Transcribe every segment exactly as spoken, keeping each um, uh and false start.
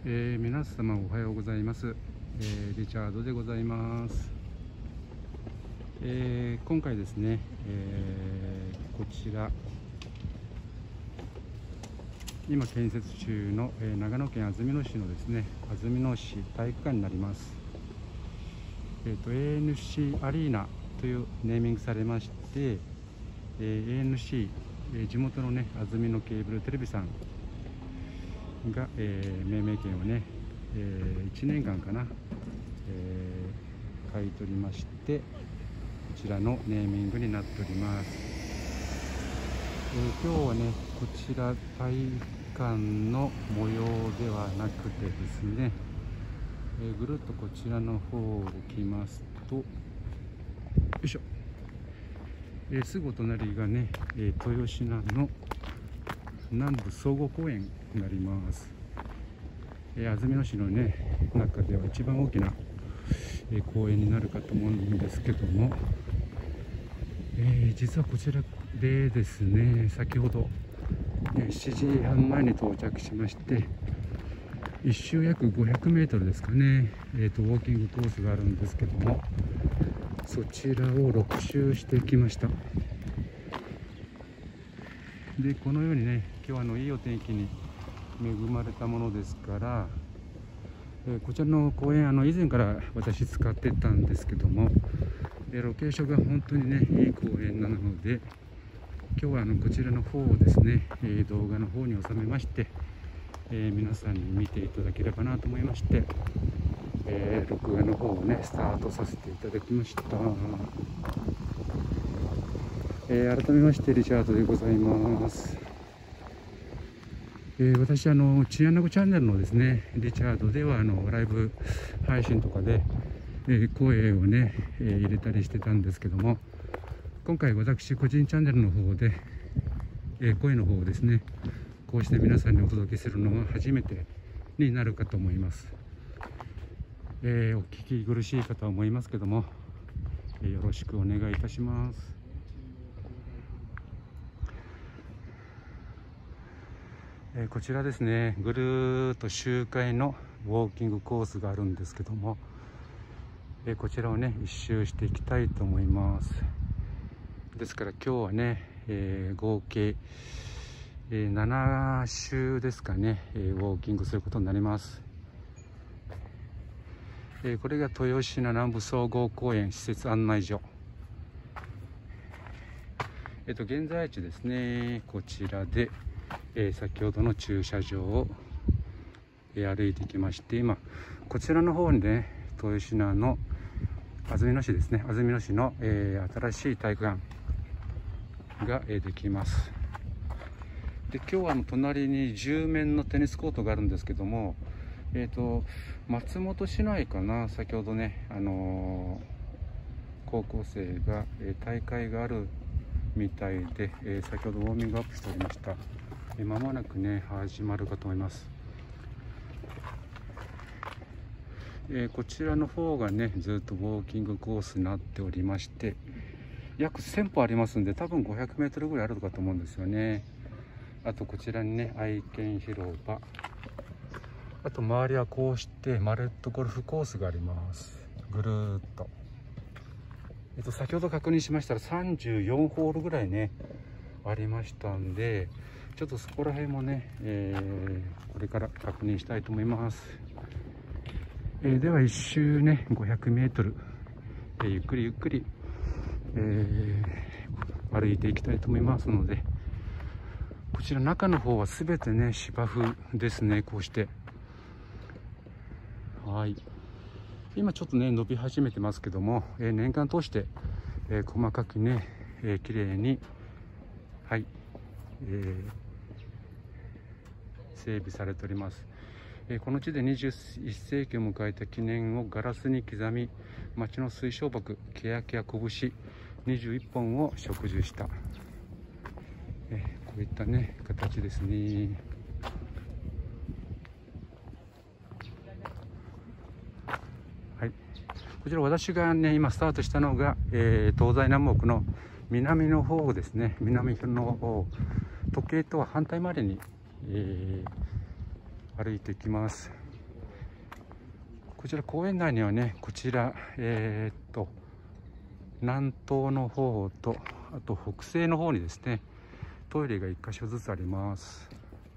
えー、皆様おはようございます、えー、リチャードでございます。えー、今回ですね、えー、こちら今建設中の、えー、長野県安曇野市のですね安曇野市体育館になります。えーと エーエヌシー アリーナというネーミングされまして、えー、エーエヌシー、えー、地元のね安曇野ケーブルテレビさんが、えー、命名権をね、えー、いちねんかんかな、えー、買い取りまして、こちらのネーミングになっております。えー、今日はねこちら体育館の模様ではなくてですね、えー、ぐるっとこちらの方を来ますと、よいしょ、えー、すぐお隣がね、えー、豊品の南部総合公園になります。えー、安曇野市のね中では一番大きな、えー、公園になるかと思うんですけども、えー、実はこちらでですね先ほど、えー、しちじはんまえに到着しまして、一周約ごひゃくメートルですかね、えーと、ウォーキングコースがあるんですけども、そちらをろく周してきました。でこのようにね今日はあのいいお天気に恵まれたものですから、えー、こちらの公園あの以前から私使ってたんですけども、えー、ロケーションが本当にねいい公園なので、今日はあのこちらの方をですね、えー、動画の方に収めまして、えー、皆さんに見ていただければなと思いまして、えー、録画の方をねスタートさせていただきました。えー、改めましてリチャードでございます。えー、私あのチンアナゴチャンネルのですねリチャードではあのライブ配信とかで、えー、声をね、えー、入れたりしてたんですけども、今回私個人チャンネルの方で、えー、声の方をですねこうして皆さんにお届けするのは初めてになるかと思います。えー、お聞き苦しいかと思いますけども、えー、よろしくお願いいたします。えー、こちらですねぐるーっと周回のウォーキングコースがあるんですけども、えー、こちらをね一周していきたいと思います。ですから今日はね、えー、合計、えー、なな周ですかね、えー、ウォーキングすることになります。えー、これが豊品南部総合公園施設案内所。えっと現在地ですねこちらで、えー、先ほどの駐車場を、えー、歩いてきまして、今こちらの方にね豊品の安曇野市ですね安曇野市の、えー、新しい体育館が、えー、できます。で今日はあの隣にじゅう面のテニスコートがあるんですけども、えーと松本市内かな、先ほどね、あのー、高校生が、えー、大会があるみたいで、えー、先ほどウォーミングアップしておりました。えー、間もなくね始まるかと思います。えー、こちらの方がねずっとウォーキングコースになっておりまして、約せん歩ありますんで多分ごひゃくメートルぐらいあるかと思うんですよね。あとこちらにね愛犬広場、あと周りはこうしてマレットゴルフコースがあります。ぐるーっと、えっと、先ほど確認しましたらさんじゅうよんホールぐらいねありましたんで、ちょっとそこら辺もね、えー、これから確認したいと思います。えー、では一周ねごひゃくメートル、えー、ゆっくりゆっくり、えー、歩いていきたいと思いますので、こちら中の方は全てね芝生ですね。こうしてはい、今ちょっとね伸び始めてますけども、えー、年間通して、えー、細かくね、えー、綺麗にはい、えー、整備されております。えー、この地でにじゅういっ世紀を迎えた記念をガラスに刻み、町の水晶木ケヤキや拳にじゅういっぽんを植樹した、えー、こういったね形ですね。はい、こちら私がね今スタートしたのが、えー、東西南北の南の方ですね。南の方、時計とは反対までに、えー、歩いていきます。 こちら公園内にはね、こちらえー、っと南東の方と、あと北西の方にですね、トイレがいっかしょずつあります。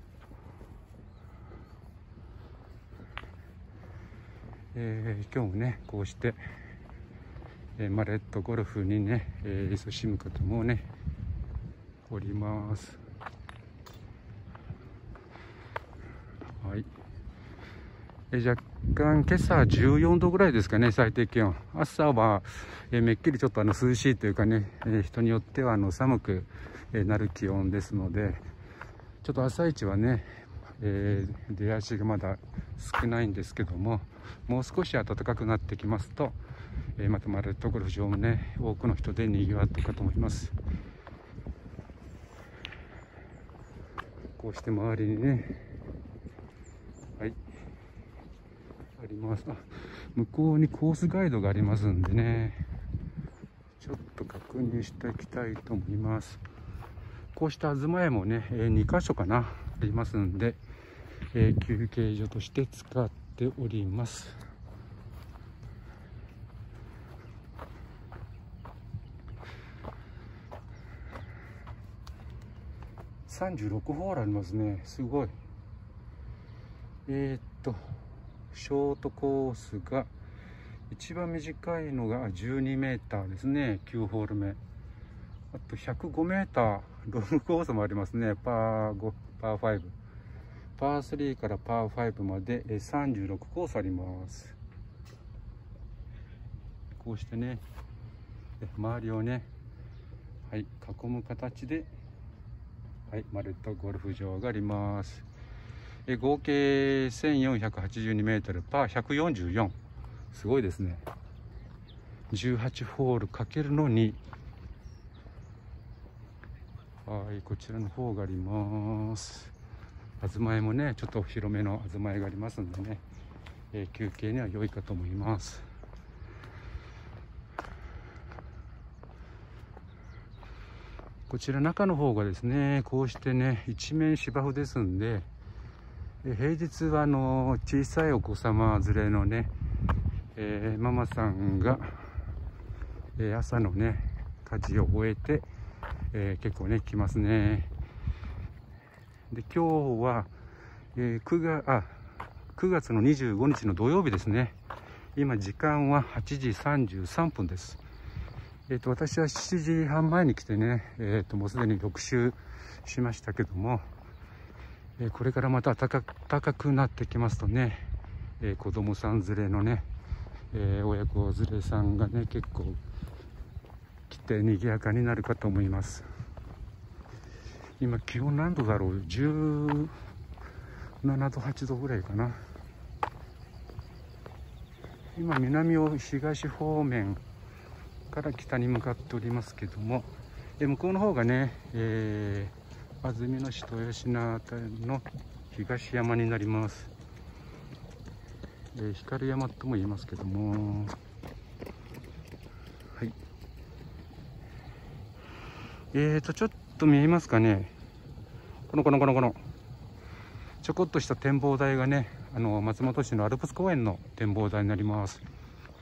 えー、今日もね、こうして、えー、マレットゴルフにね、えー、勤しむ方もねおります。はい。えー、若干今朝じゅうよんどぐらいですかね、最低気温。朝は、えー、めっきりちょっとあの涼しいというかね、えー、人によってはあの寒くなる気温ですので、ちょっと朝一はね、えー、出足がまだ少ないんですけども、もう少し暖かくなってきますと、えー、またマレットゴルフ場もね、多くの人でにぎわっていくかと思います。こうして周りにね、はい、あります。あ、向こうにコースガイドがありますんでね、ちょっと確認していきたいと思います。こうした東屋もね、えー、にかしょかな、ありますんで、えー、休憩所として使っております。さんじゅうろくホールありますね。すごい。えー、っとショートコースが一番短いのがじゅうにメーターですね。きゅうホール目。あとひゃくごメーターロングコースもありますね。パーご、パーご、パースリーからパーごまでさんじゅうろくコースあります。こうしてね、周りをね、はい、囲む形で、はい、マレットゴルフ場があります。え合計せんよんひゃくはちじゅうにメートル、パーひゃくよんじゅうよん。すごいですね。じゅうはちホールかけるのに。はい、こちらの方があります。東屋もね、ちょっと広めの東屋がありますんでね、えー、休憩には良いかと思います。こちら中の方がですね、こうしてね、一面芝生ですんで、平日はあの小さいお子様連れのね、えー、ママさんが、えー、朝のね家事を終えて、えー、結構ね来ますね。で今日は、えー、くがあくがつのにじゅうごにちの土曜日ですね。今時間ははちじさんじゅうさんぷんです。えーと私はしちじはんまえに来てね、えーともうすでにろくしゅうしましたけども、えー、これからまた暖か、暖かくなってきますとね、えー、子供さん連れのね、えー、親子連れさんがね結構来て賑やかになるかと思います。今気温何度だろう、じゅうななどはちどぐらいかな。今南を東方面から北に向かっておりますけども、で向こうの方がね、えー、安曇野市豊品あたりの東山になります。えー、光山とも言いますけども、はい、えーとちょっと見えますかね、このこのこのこのちょこっとした展望台がね、あの松本市のアルプス公園の展望台になります。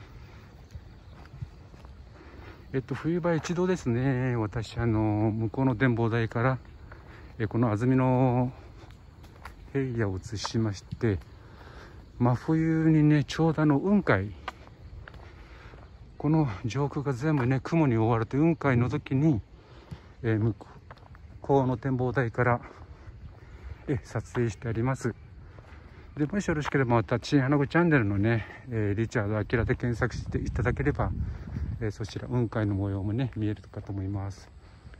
えっと冬場一度ですね、私あの向こうの展望台からえこの安曇野平野を映しまして、真冬にねちょうどあの雲海、この上空が全部ね雲に覆われて雲海の時に、えー、向こうの展望台からえ撮影してあります。でもしよろしければまたチンアナゴチャンネルのね、えー、リチャードアキラで検索していただければ、えー、そちら雲海の模様もね見えるかと思います。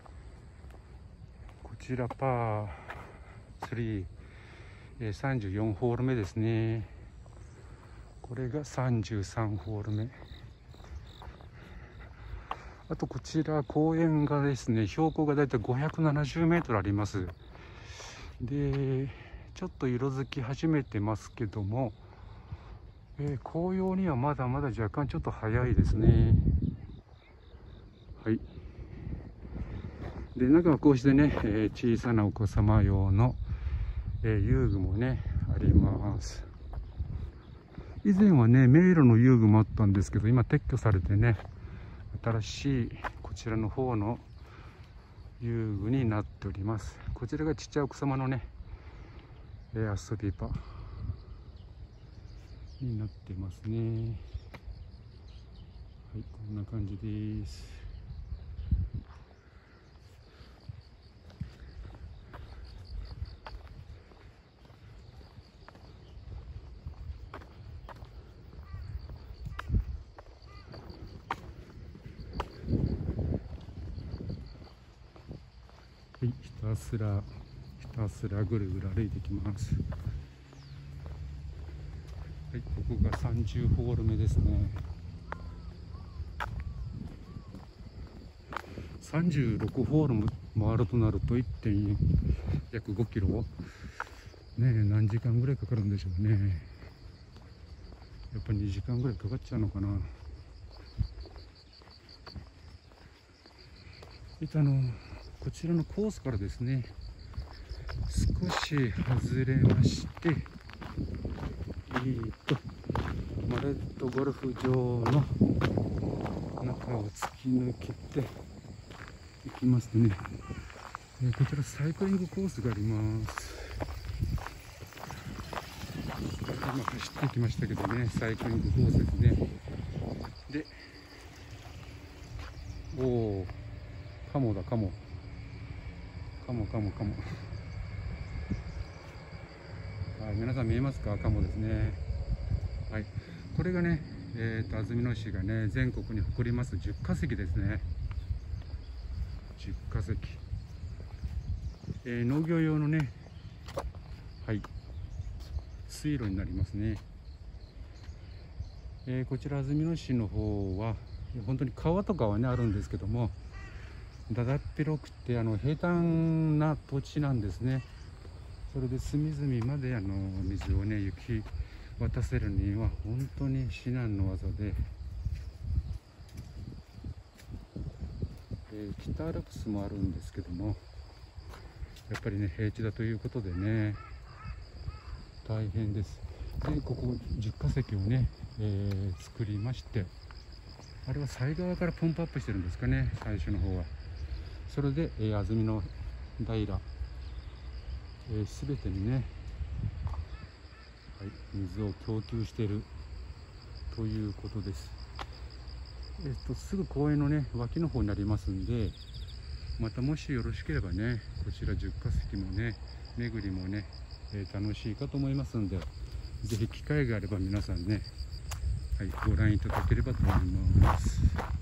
こちらパースリー、えー、さんじゅうよんホール目ですね。これがさんじゅうさんホール目。あとこちら公園がですね、標高がだいたいごひゃくななじゅうメートルあります。でちょっと色づき始めてますけども、えー、紅葉にはまだまだ若干ちょっと早いですね。はい。で中はこうしてね、えー、小さなお子様用の、えー、遊具もねあります。 以前はね迷路の遊具もあったんですけど、今撤去されてね、新しいこちらの方の遊具になっております。こちらがちっちゃい奥様のね、えー、遊び場になってますね。はい、こんな感じです。はい、ひたすらひたすらぐるぐる歩いてきます。はい、ここがさんじゅうホール目ですね。さんじゅうろくホール回るとなると いってん 約ごキロねえ、何時間ぐらいかかるんでしょうね。やっぱにじかんぐらいかかっちゃうのかな。あのこちらのコースからですね、少し外れまして、えー、とマレットゴルフ場の中を突き抜けていきますね。えー、こちらサイクリングコースがあります。今走ってきましたけどね、サイクリングコースですね。で、おお、カモだカモカモカモカモ。はい、皆さん見えますか？カモですね。はい、これがね、えー、と安曇野市がね全国に誇りますじゅっかせきですね。じゅっかせき、えー、農業用のね、はい、水路になりますね。えー、こちら安曇野市の方は本当に川とかはねあるんですけども、だだっ広くてあの平坦な土地なんですね。それで隅々まであの水をね行き渡せるには本当に至難の業で、えー、北アルプスもあるんですけども、やっぱりね平地だということでね大変です。でここじゅっかせきをね、えー、作りまして、あれは西側からポンプアップしてるんですかね、最初の方は。それで、えー、安曇野平、えー、全てにね、はい、水を供給しているということです。えっとすぐ公園のね脇の方になりますんで、またもしよろしければねこちらじゅっかせきもね巡りもね、えー、楽しいかと思いますんで、ぜひ機会があれば皆さんね、はい、ご覧いただければと思います。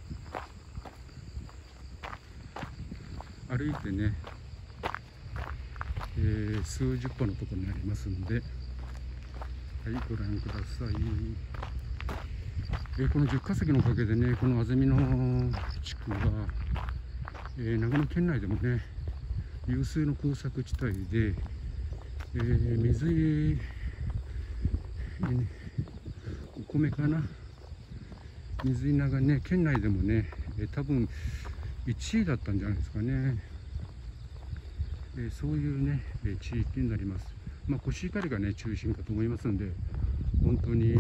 歩いてね、えー、数十歩のところにありますんで、はい、ご覧ください。えー、このじゅっかせきのおかげでね、この安曇野地区は、えー、長野県内でもね有数の耕作地帯で、えー、水、えー、お米かな、水稲がね県内でもね、えー、多分いちいだったんじゃないですかね。えー、そういうね、えー、地域になります。まあ、コシヒカリがね中心かと思いますんで、本当に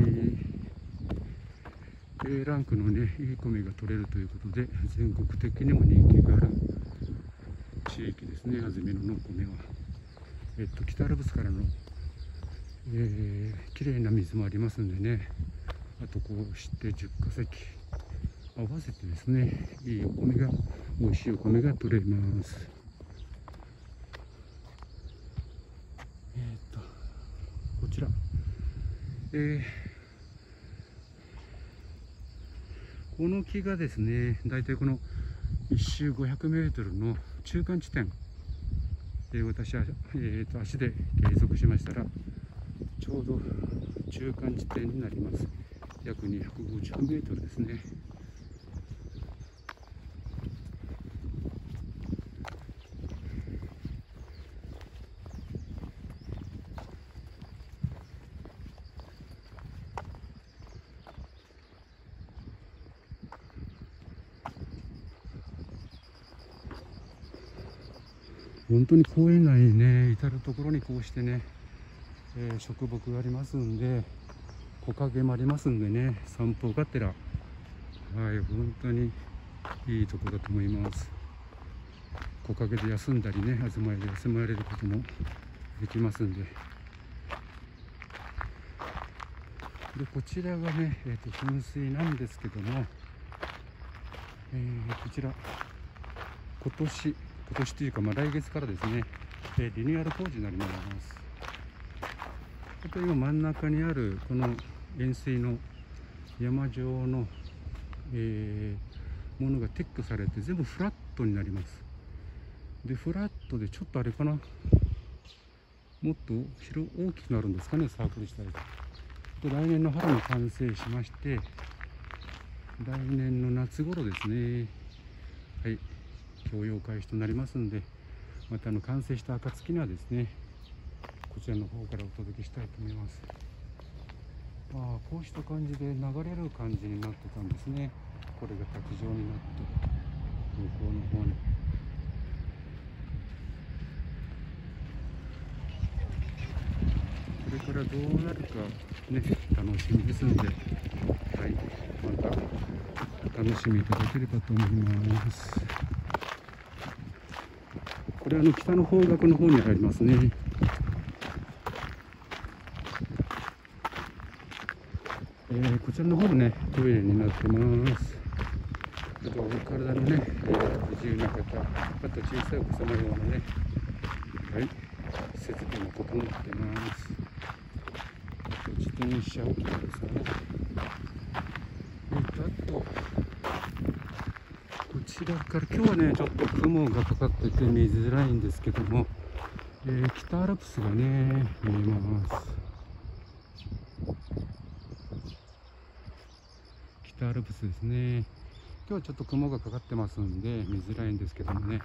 A ランクのねいい米が取れるということで、全国的にも人気がある地域ですね、安曇野の米は。えっと北アルプスからの、えー、綺麗な水もありますんでね、あとこうしてじゅっかせき合わせてですね、いいお米が、美味しいお米が取れます。えー、っとこちら、えー、この木がですね、だいたいこのいっ周ごひゃくメートルの中間地点、えー、私は、えー、と足で計測しましたらちょうど中間地点になります。約にひゃくごじゅうメートルですね。本当に公園内にね至る所にこうしてね、えー、植木がありますんで、 木陰もありますんでね、散歩がてら、はい、本当にいいところだと思います。木陰で休んだりね、東屋で休まれることもできますんで。でこちらがね、えー、と噴水なんですけども、えー、こちら今年今年というか、まあ、来月からですね、えー、リニューアル工事になります。あと今真ん中にあるこの円錐の山状の、えー、ものが撤去されて全部フラットになります。でフラットでちょっとあれかな、もっと広大きくなるんですかね、サークル自体が。で来年の春に完成しまして、来年の夏頃ですね、はい、供用開始となりますんで、またあの完成した暁にはですね、こちらの方からお届けしたいと思います。ああ、こうした感じで流れる感じになってたんですね。これが滝状になって向こうの方に。これからどうなるかね、楽しみですので、はい、また楽しみいただければと思います。これはあの北の方角の方にありますね。えー、こちらの方もね、トイレになってます。あと体のね、えー、不自由な方、あと小さいお子様用のね、はい、設備も整ってます。あと自転車置き場ですね。えー、とあとこちらから今日はね、ちょっと雲がかかってて見づらいんですけども、えー、北アルプスがね見えます。北アルプスですね。今日はちょっと雲がかかってますんで見づらいんですけどもね、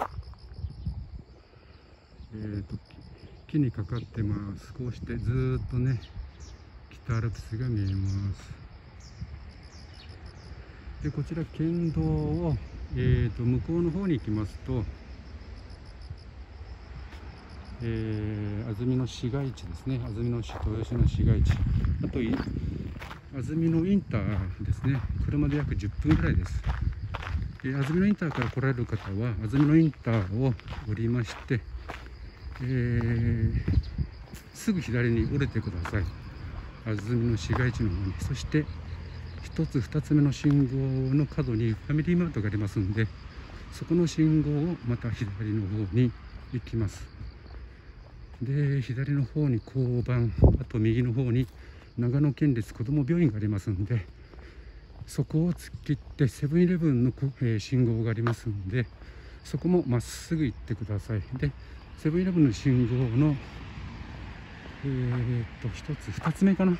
えーと木にかかってます。こうしてずーっとね北アルプスが見えます。でこちら県道を、えーと向こうの方に行きますと、えー、安曇野市街地ですね。安曇野市豊洲の市街地、あと安曇野インターですね。車で約じゅっぷんぐらいです。えー、安曇野インターから来られる方は安曇野インターを降りまして、えー、すぐ左に降りてください。安曇野市街地の方に。そしてひとつふたつめの信号の角にファミリーマートがありますので、そこの信号をまた左の方に行きます。で左の方に交番、あと右の方に長野県立こども病院がありますので、そこを突っ切ってセブンイレブンの、えー、信号がありますので、そこもまっすぐ行ってください。でセブンイレブンの信号のえー、っとひとつふたつめかな、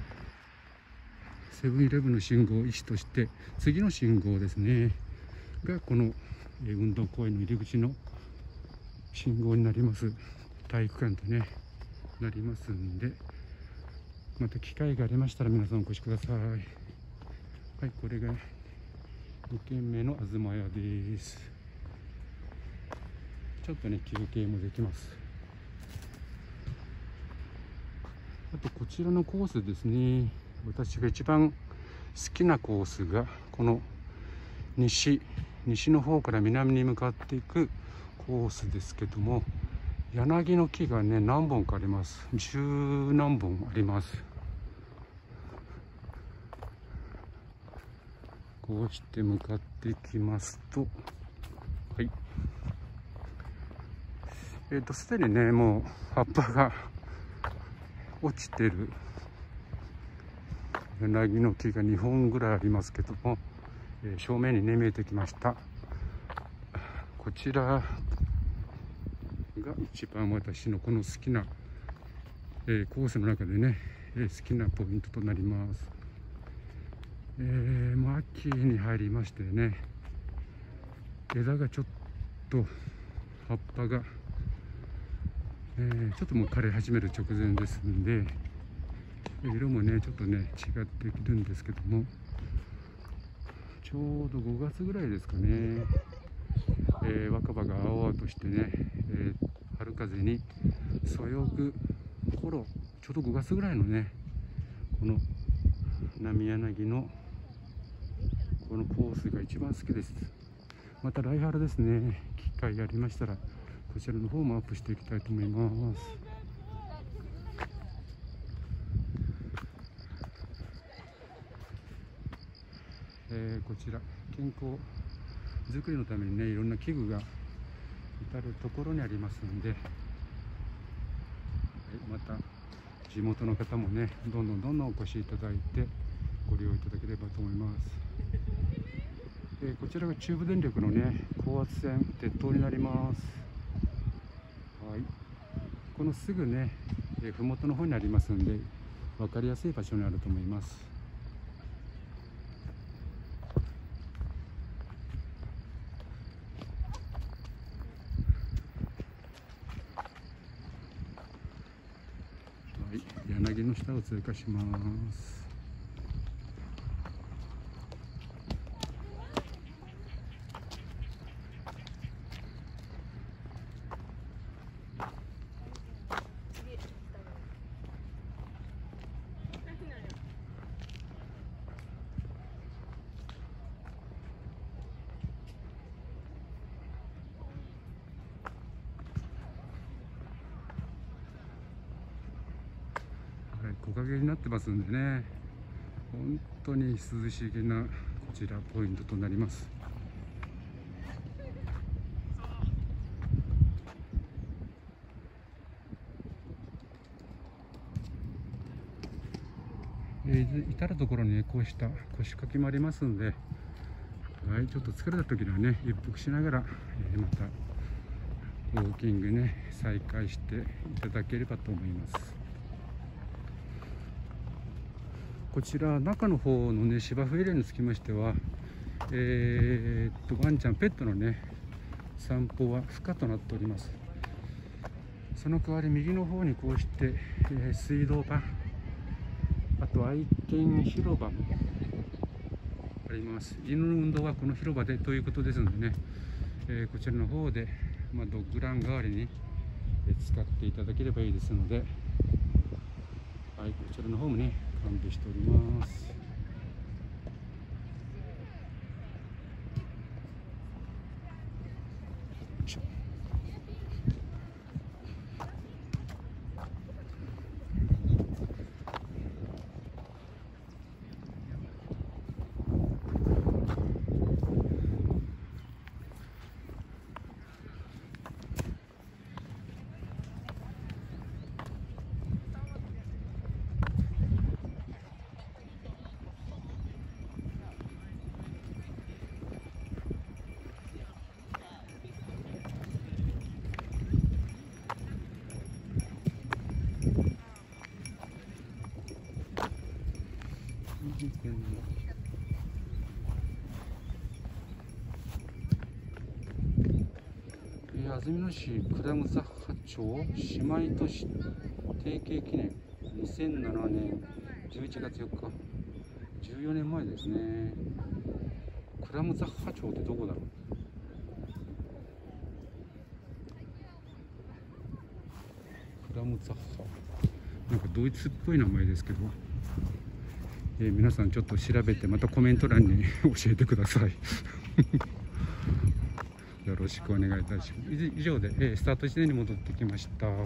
セブンイレブンの信号を意思として次の信号ですねがこの、えー、運動公園の入り口の信号になります。体育館とねなりますんで、また機会がありましたら皆さんお越しください。はい、これがにけんめの東屋です。ちょっとね休憩もできます。あとこちらのコースですね、私が一番好きなコースがこの西西の方から南に向かっていくコースですけども、柳の木がね何本かあります。十何本あります。こうして向かっていきますと、はい、えっとすでにねもう葉っぱが落ちてる柳の木がにほんぐらいありますけども、えー、正面にね見えてきました。こちらが一番私のこの好きな、えー、コースの中でね、えー、好きなポイントとなります。えー、もう秋に入りましてね、枝がちょっと葉っぱが、えー、ちょっともう枯れ始める直前ですんで、色もねちょっとね違ってきるんですけども、ちょうどごがつぐらいですかね、えー、若葉が青々としてね、えー、春風にそよぐ頃、ちょうどごがつぐらいのねこの波柳のこのコースが一番好きです。また来春ですね、機会がありましたらこちらの方もアップしていきたいと思います。えー、こちら健康づくりのためにね、いろんな器具が至る所にありますので、はい、また地元の方もね、どんどんどんどんお越しいただいてご利用いただければと思います。えー、こちらが中部電力のね、高圧線鉄塔になります。はい、このすぐね、えー、麓の方にありますので分かりやすい場所にあると思います。はい、柳の下を通過します。木陰になってますんでね、本当に涼しげなこちらポイントとなります。えー、至る所に、ね、こうした腰掛けもありますので、はい、ちょっと疲れた時にはね、一服しながら、えー、またウォーキングね再開していただければと思います。こちら中の方のね、芝生エリアにつきましては、えー、っとワンちゃんペットのね散歩は不可となっております。その代わり右の方にこうして、えー、水道場、あと愛犬広場もあります。犬の運動はこの広場でということですのでね、えー、こちらの方で、まあ、ドッグラン代わりに使っていただければいいですので、はい、こちらの方もね完備しております。安曇野市倉草波町姉妹都市提携記念にせんななねんじゅういちがつよっか、じゅうよねんまえですね。倉草波町ってどこだろう。倉草波、なんかドイツっぽい名前ですけど、えー、皆さんちょっと調べてまたコメント欄に教えてくださいよろしくお願いいたします。以上で、えー、スタート地点に戻ってきました。はい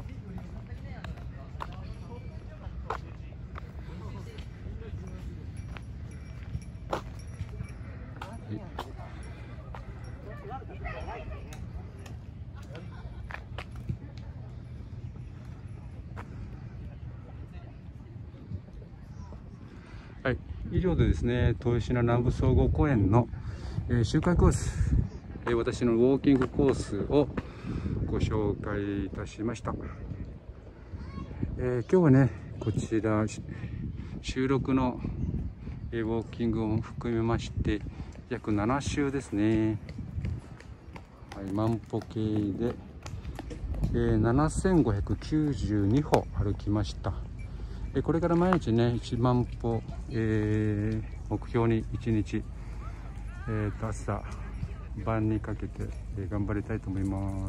はい、以上でですね、豊品南部総合公園の、えー、周回コース、えー、私のウォーキングコースをご紹介いたしました。えー、今日はね、こちら収録の、えー、ウォーキングを含めまして約なな周ですね。はい、万歩計で、えー、ななせんごひゃくきゅうじゅうに歩歩きました。これから毎日ねいちまん歩、えー、目標にいちにち、えー、と朝晩にかけて、えー、頑張りたいと思います。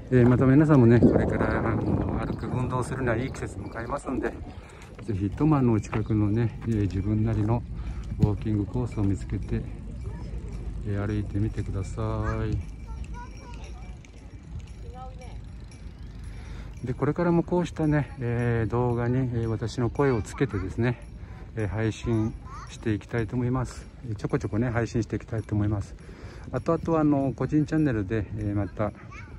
えー、また皆さんもね、これからあの歩く運動するにはいい季節迎えますんで、ぜひトマのお近くのね、えー、自分なりのウォーキングコースを見つけて、えー、歩いてみてください。でこれからもこうしたね、えー、動画に、えー、私の声をつけてですね、えー、配信していきたいと思います。ちょこちょこね配信していきたいと思います。あとあとはあの個人チャンネルで、えー、また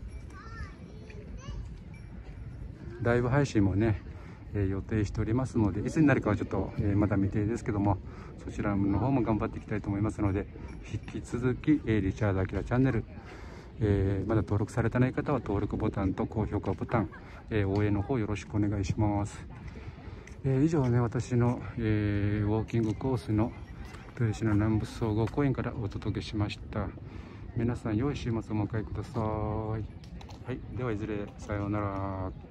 ライブ配信もね、えー、予定しておりますので、いつになるかはちょっと、えー、まだ未定ですけども、そちらの方も頑張っていきたいと思いますので、引き続き、えー、リチャード・アキラチャンネル、えー、まだ登録されてない方は登録ボタンと高評価ボタン、えー、応援の方よろしくお願いします。えー、以上ね、私の、えー、ウォーキングコースの豊島南部総合公園からお届けしました。皆さん良い週末をお迎えください。はい、ではいずれさようなら。